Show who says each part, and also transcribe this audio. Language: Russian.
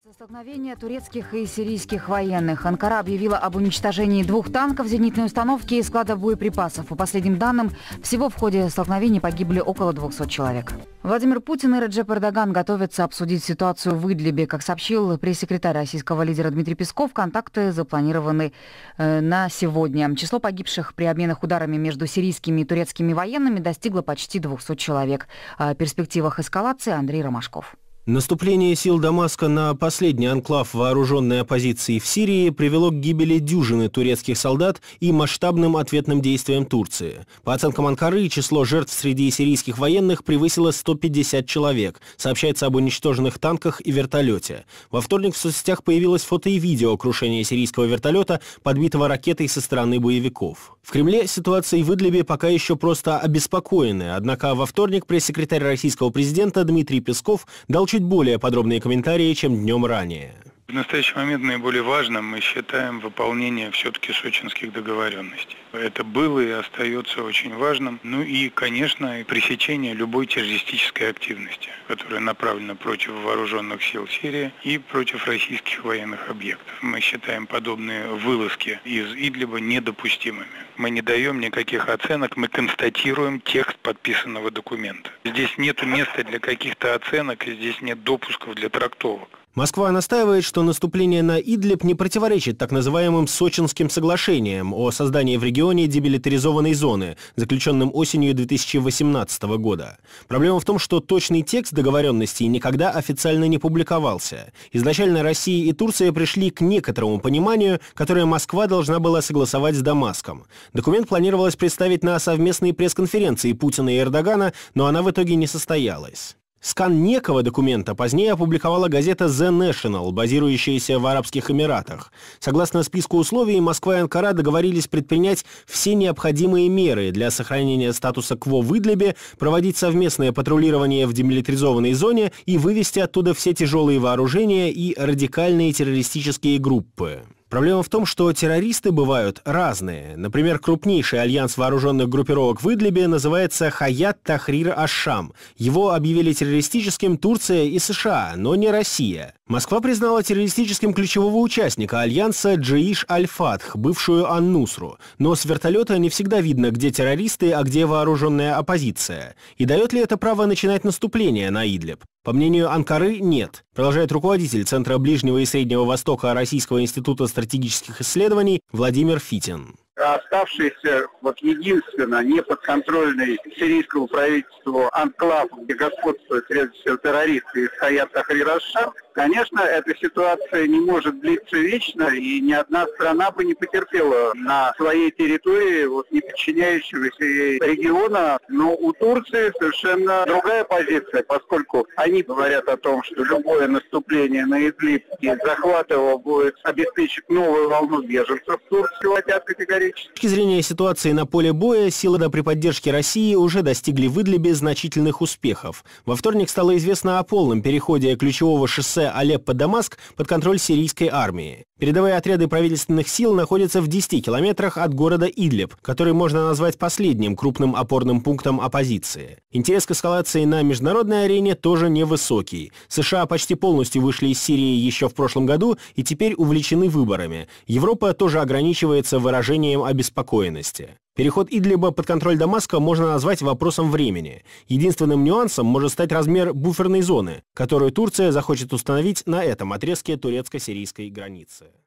Speaker 1: Столкновение турецких и сирийских военных. Анкара объявила об уничтожении 2 танков, зенитной установки и склада боеприпасов. По последним данным, всего в ходе столкновений погибли около 200 человек. Владимир Путин и Реджеп Эрдоган готовятся обсудить ситуацию в Идлибе. Как сообщил пресс-секретарь российского лидера Дмитрий Песков, контакты запланированы на сегодня. Число погибших при обменах ударами между сирийскими и турецкими военными достигло почти 200 человек. О перспективах эскалации Андрей Ромашков.
Speaker 2: Наступление сил Дамаска на последний анклав вооруженной оппозиции в Сирии привело к гибели дюжины турецких солдат и масштабным ответным действиям Турции. По оценкам Анкары, число жертв среди сирийских военных превысило 150 человек. Сообщается об уничтоженных танках и вертолете. Во вторник в соцсетях появилось фото и видео крушения сирийского вертолета, подбитого ракетой со стороны боевиков. В Кремле ситуацией в Идлибе пока еще просто обеспокоены. Однако во вторник пресс-секретарь российского президента Дмитрий Песков дал чуть более подробные комментарии, чем днем ранее.
Speaker 3: В настоящий момент наиболее важным мы считаем выполнение все-таки сочинских договоренностей. Это было и остается очень важным. Ну и, конечно, пресечение любой террористической активности, которая направлена против вооруженных сил Сирии и против российских военных объектов. Мы считаем подобные вылазки из Идлиба недопустимыми. Мы не даем никаких оценок, мы констатируем текст подписанного документа. Здесь нет места для каких-то оценок, и здесь нет допусков для трактовок.
Speaker 2: Москва настаивает, что наступление на Идлиб не противоречит так называемым Сочинским соглашениям о создании в регионе демилитаризованной зоны, заключенным осенью 2018 года. Проблема в том, что точный текст договоренностей никогда официально не публиковался. Изначально Россия и Турция пришли к некоторому пониманию, которое Москва должна была согласовать с Дамаском. Документ планировалось представить на совместной пресс-конференции Путина и Эрдогана, но она в итоге не состоялась. Скан некого документа позднее опубликовала газета The National, базирующаяся в Арабских Эмиратах. Согласно списку условий, Москва и Анкара договорились предпринять все необходимые меры для сохранения статуса кво в Идлибе, проводить совместное патрулирование в демилитаризованной зоне и вывести оттуда все тяжелые вооружения и радикальные террористические группы. Проблема в том, что террористы бывают разные. Например, крупнейший альянс вооруженных группировок в Идлибе называется Хаят Тахрир аш-Шам. Его объявили террористическим Турция и США, но не Россия. Москва признала террористическим ключевого участника альянса Джаиш аль-Фатх, бывшую Ан-Нусру. Но с вертолета не всегда видно, где террористы, а где вооруженная оппозиция. И дает ли это право начинать наступление на Идлиб? По мнению Анкары, нет. Продолжает руководитель Центра Ближнего и Среднего Востока Российского института стратегических исследований Владимир Фитин.
Speaker 4: Оставшийся единственно неподконтрольный сирийскому правительству анклав, где господствуют прежде всего террористы из Хаят Тахрир аш-Шам, конечно, эта ситуация не может длиться вечно, и ни одна страна бы не потерпела на своей территории не подчиняющегося ей региона. Но у Турции совершенно другая позиция, поскольку они говорят о том, что любое наступление на Идлиб и захват его будет обеспечить новую волну беженцев в Турцию, хотят категорически.
Speaker 2: С точки зрения ситуации на поле боя, силы при поддержке России уже достигли в Идлибе значительных успехов. Во вторник стало известно о полном переходе ключевого шоссе Алеппо-Дамаск под контроль сирийской армии. Передовые отряды правительственных сил находятся в 10 километрах от города Идлиб, который можно назвать последним крупным опорным пунктом оппозиции. Интерес к эскалации на международной арене тоже невысокий. США почти полностью вышли из Сирии еще в прошлом году и теперь увлечены выборами. Европа тоже ограничивается выражением обеспокоенности. Переход Идлиба под контроль Дамаска можно назвать вопросом времени. Единственным нюансом может стать размер буферной зоны, которую Турция захочет установить на этом отрезке турецко-сирийской границы.